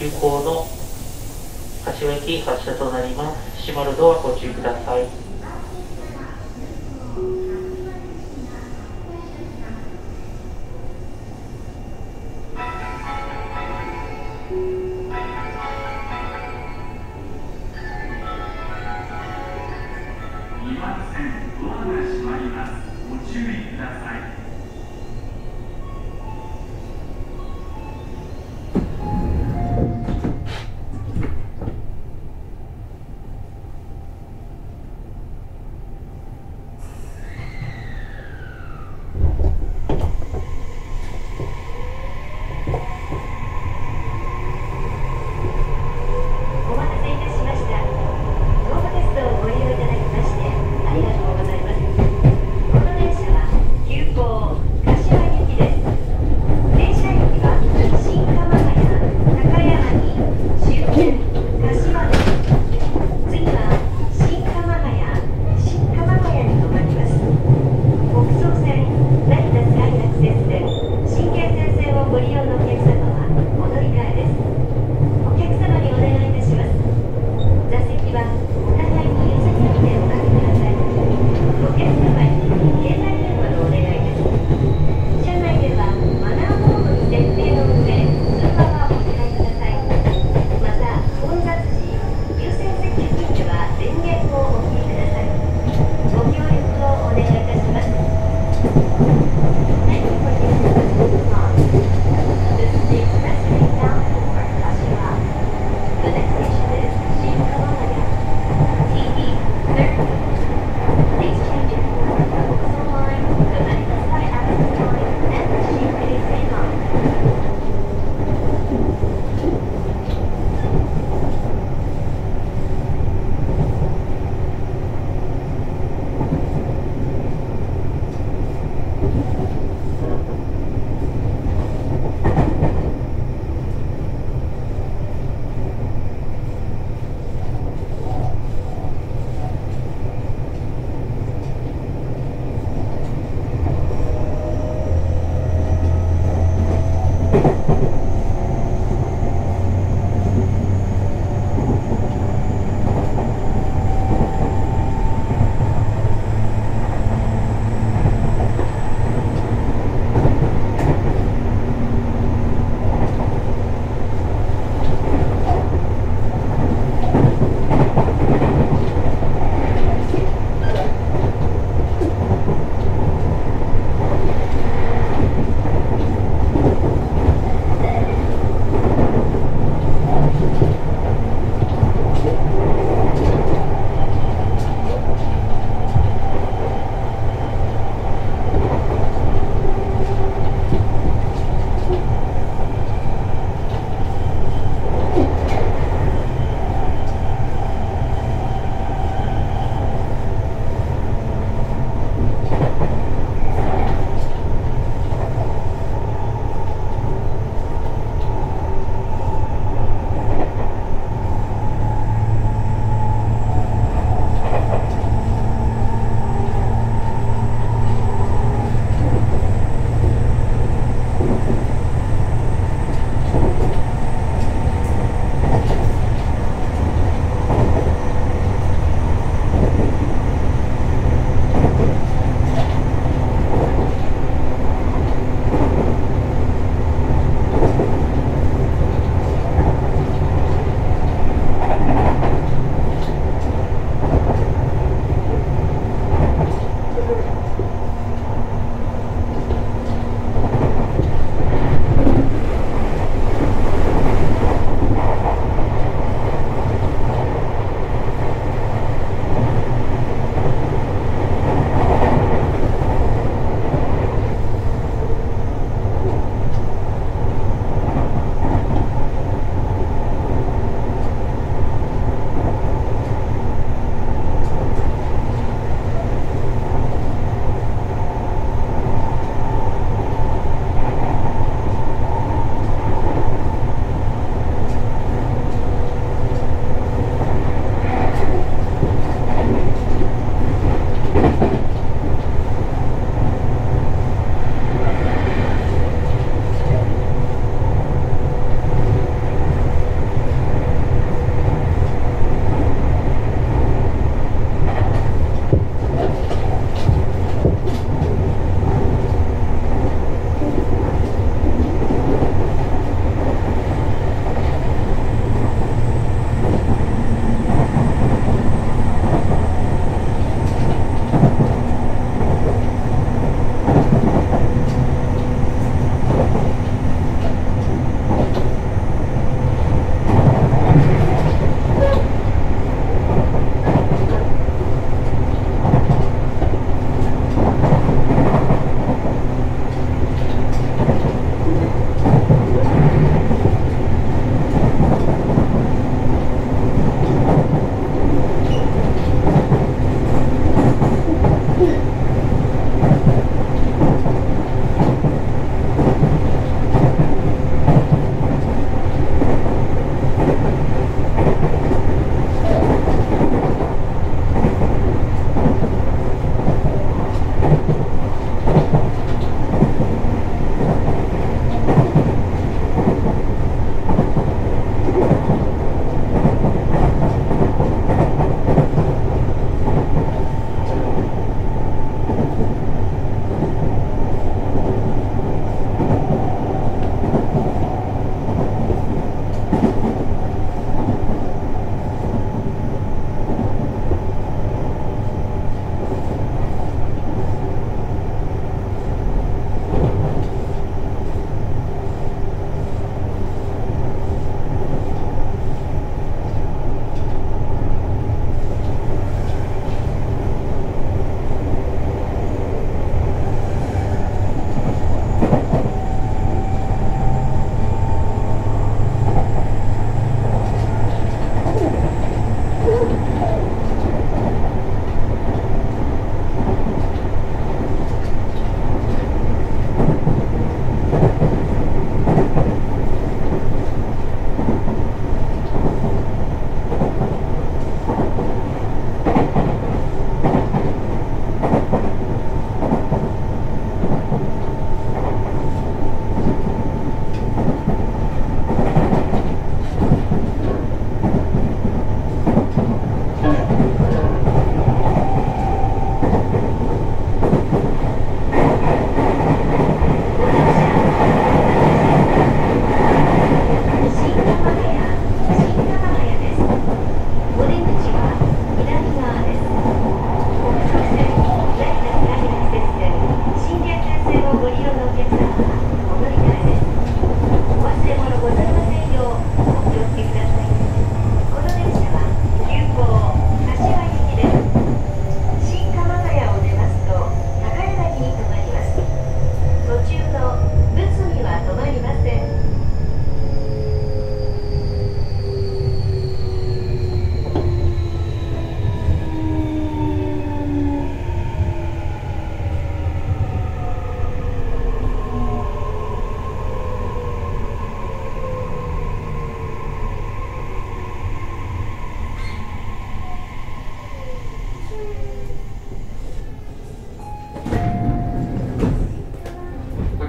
急行の柏駅発車となります。閉まるドアご注意ください。 2番線ドアが閉まります。ご注意ください。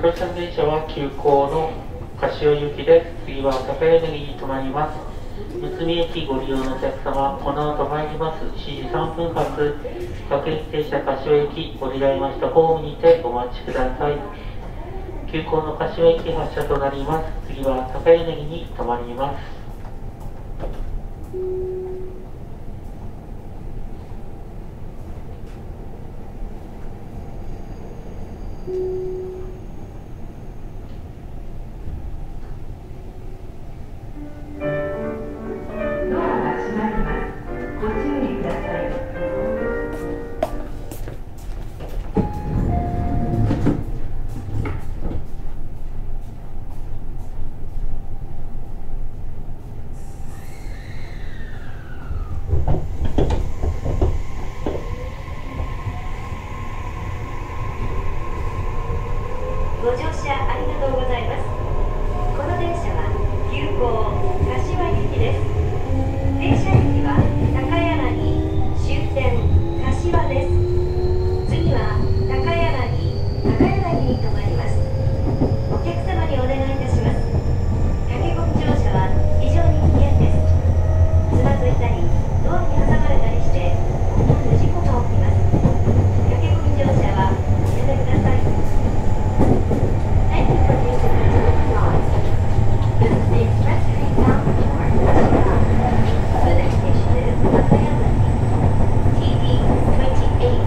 こちらの電車は急行の柏行きです。次は高柳に停まります。むつみ駅ご利用のお客様、この後参ります7時3分発各駅停車柏駅降りられましたホームにてお待ちください。急行の柏駅発車となります。次は高柳に停まります。 ご乗車ありがとうございます。この電車は急行柏行きです。電車駅は高柳終点柏です。次は高柳に停まります。お客様にお願いいたします。駆け込み乗車は非常に危険です。つまずいたりドアに挟まれたりして思わぬ事故が起きます。駆け込み乗車はやめてください。Thank you for using the line. This is the express train bound for Ashgabat. The next station is Takayama. TD 28.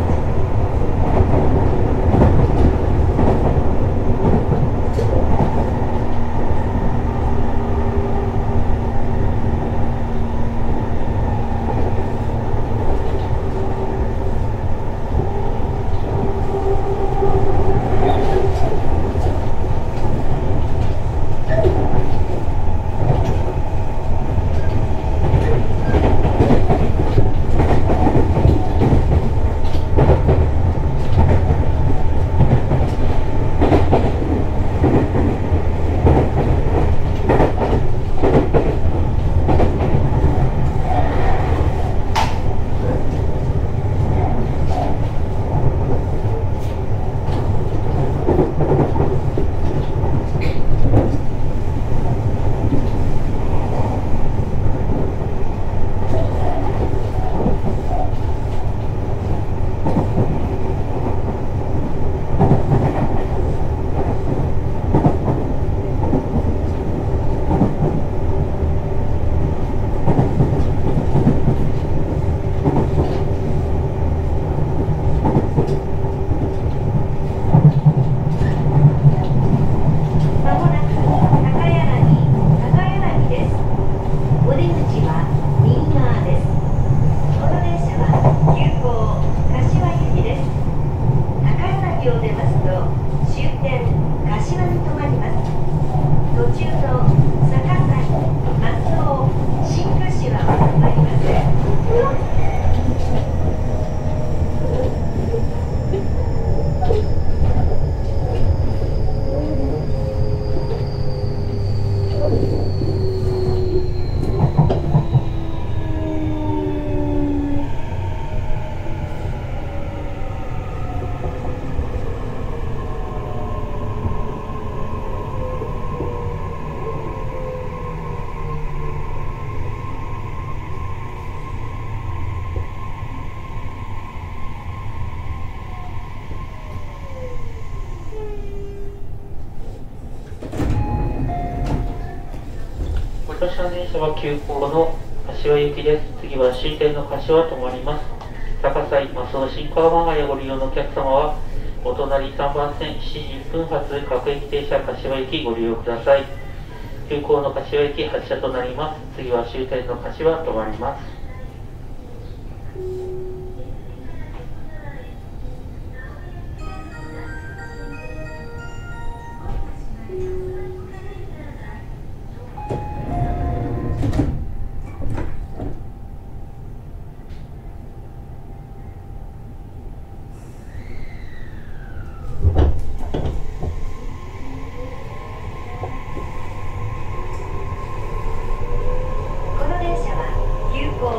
こちらの電車は急行の柏行きです。次は終点の柏止まります。高崎増尾新川湾へご利用のお客様はお隣3番線7時1分発各駅停車柏行きご利用ください。急行の柏行き発車となります。次は終点の柏止まります。 この電車は急行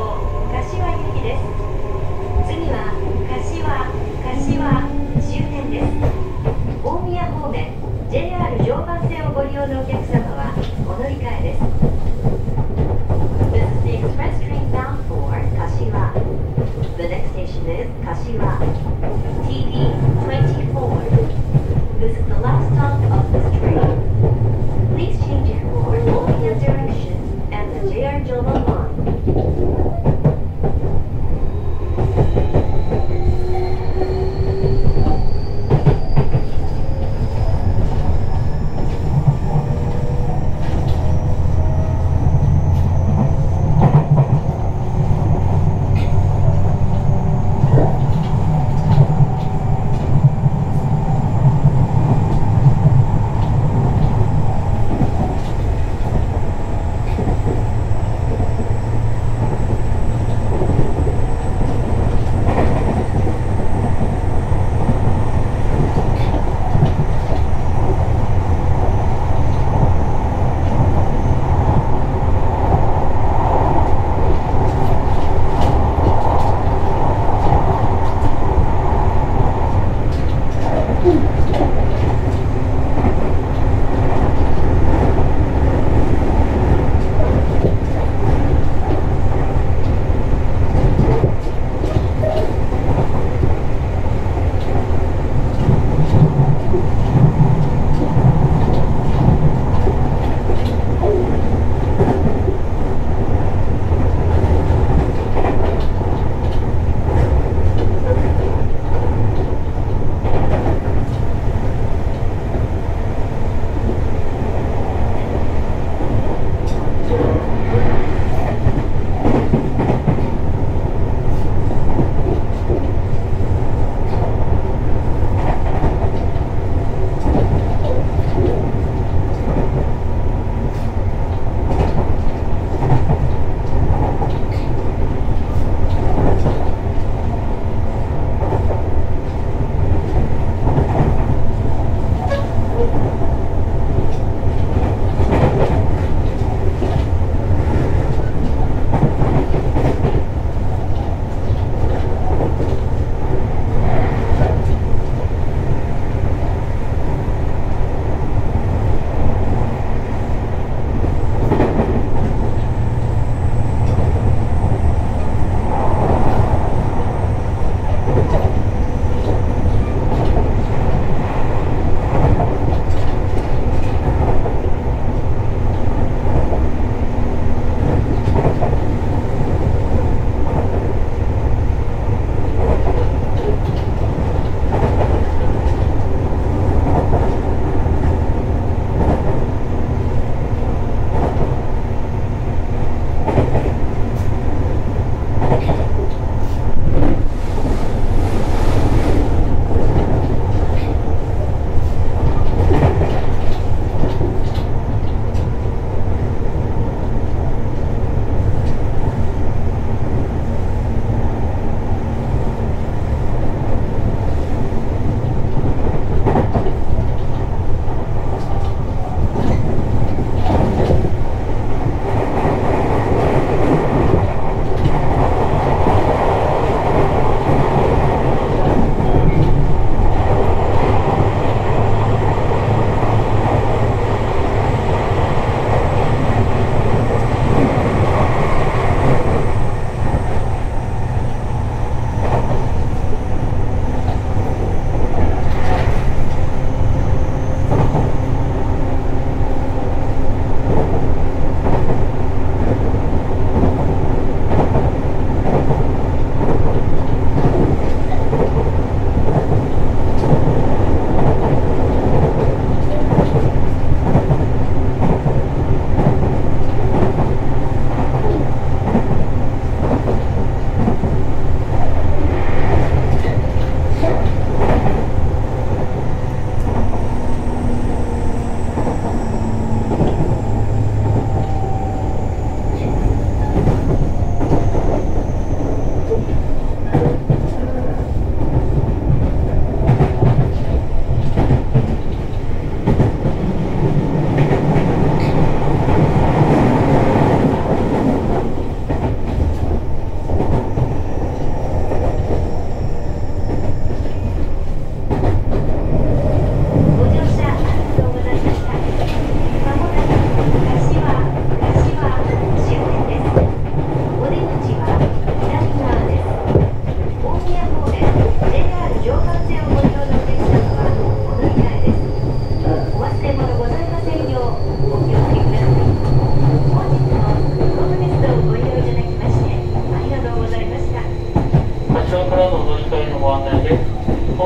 用のお客様はお乗り換えです。This is the express train bound for Kashiwa. The next station is Kashiwa. TD 24. This is the last stop of this train. Please change it for Omiya direction and the JR Joba line. お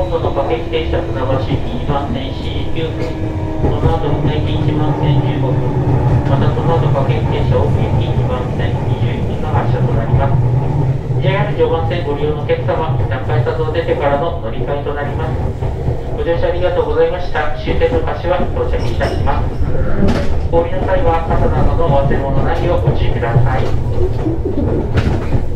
今度の各駅停車船橋駅2番線7時9分、その後船駅1番線15分、またその後各駅停車大木駅2番線21分の発車となります。JR 常磐線ご利用のお客様、南海佐渡を出てからの乗り換えとなります。ご乗車ありがとうございました。終点の柏到着いたします。お降りの際は傘などのお忘れ物ないようご注意ください。